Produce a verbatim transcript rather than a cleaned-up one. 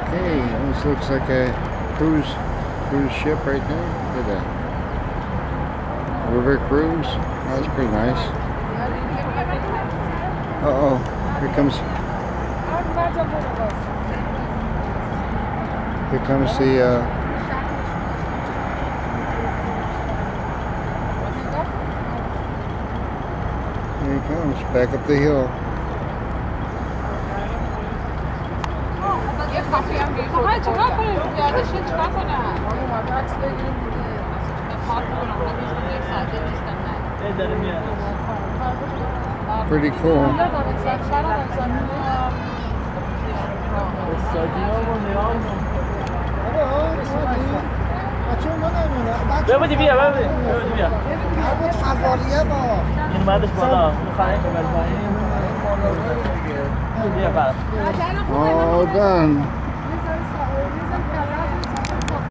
Okay, this looks like a cruise cruise ship right there. Look at that. River cruise. Oh, that's pretty nice. Uh oh, here comes here comes the uh here he comes back up the hill. Pretty cool. ببودی بیا ببودی ببودی بیا بود خوالیه با این بعدش بالا میخوای ببر پایین بیا بعد All done.